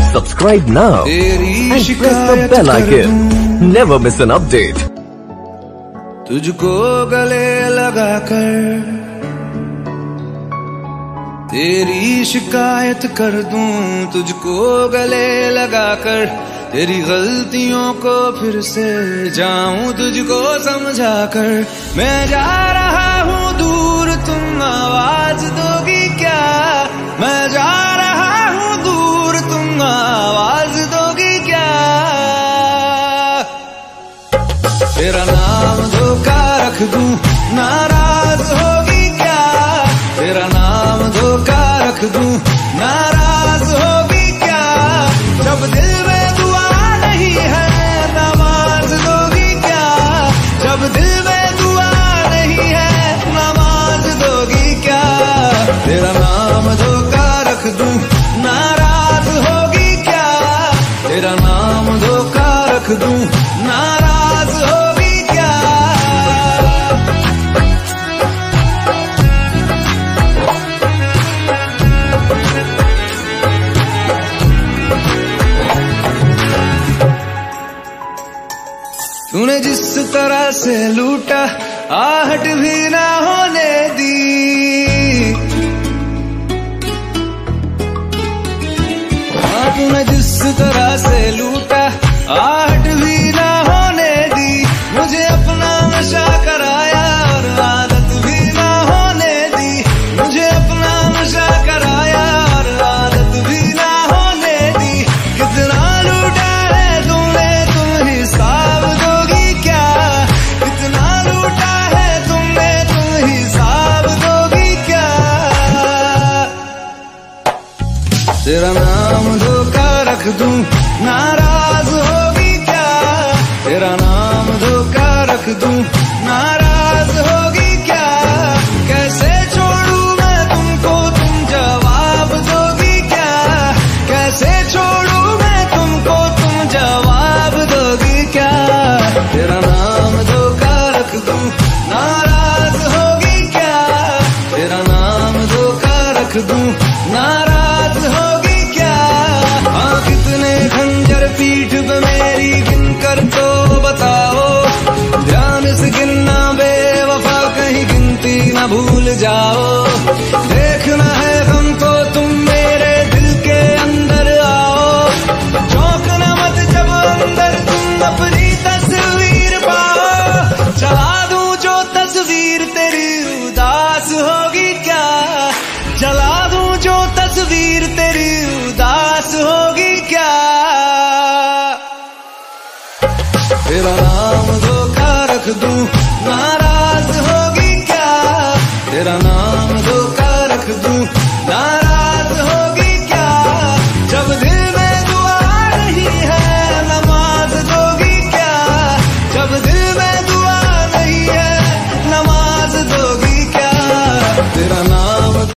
Subscribe now and press the bell icon. Never miss an update. तुझको गले लगाकर तेरी शिकायत कर दूं, तुझको गले लगाकर तेरी गलतियों को फिर से जाऊं तुझको समझाकर। मैं जा रहा हूँ दूर, तुम आवाज दोगी क्या? मैं जा रहा हूँ दूर, तुम आवाज दोगी क्या? तेरा नाम धोखा रख दूं, नाराज होगी क्या? तेरा नाम धोखा रख दूं, नाराज होगी क्या? जब दिल में दुआ नहीं है, नमाज दोगी क्या? जब दिल में दुआ नहीं है, नमाज दोगी क्या? तेरा नाम धोखा रख दूं, नाराज होगी क्या? तेरा नाम धोखा रख दूं, नाराज होगी क्या? तूने जिस तरह से लूटा, आहट भी ना होने दी। हाँ, तूने जिस तरह से लूटा, आहट भी ना होने दी। मुझे अपना नशा कराया और आदत भी ना होने दी। मुझे अपना नशा कराया और आदत भी ना होने दी। कितना लूटा है तुमने, तुम हिसाब दोगी क्या? कितना लूटा है तुमने, तुम हिसाब दोगी क्या? तेरा नाम धोखा रख दूं, नाराज होगी क्या? तेरा नाम धोखा रख दूं, नाराज होगी क्या? कैसे छोड़ूं मैं तुमको, तुम जवाब दोगी क्या? कैसे छोड़ूं मैं तुमको, तुम जवाब दोगी क्या? तेरा नाम धोखा रख दूं, नाराज होगी क्या? तेरा नाम धोखा रख दूं, नाराज होगी क्या? हाँ, कितने खंजर पीठ पे मेरी गिनकर तो बताओ। ध्यान से गिनना बेवफा, कहीं गिनती न भूल जाओ। देखना है हमको, तुम मेरे दिल के अंदर आओ। चौंकना मत जब अंदर तुम अपनी तस्वीर पाओ। चला दूं जो तस्वीर तेरी, उदास होगी क्या? जला दूं जो तस्वीर तेरी, उदास होगी क्या? तेरा नाम धोखा रख दूं, नाराज होगी क्या? तेरा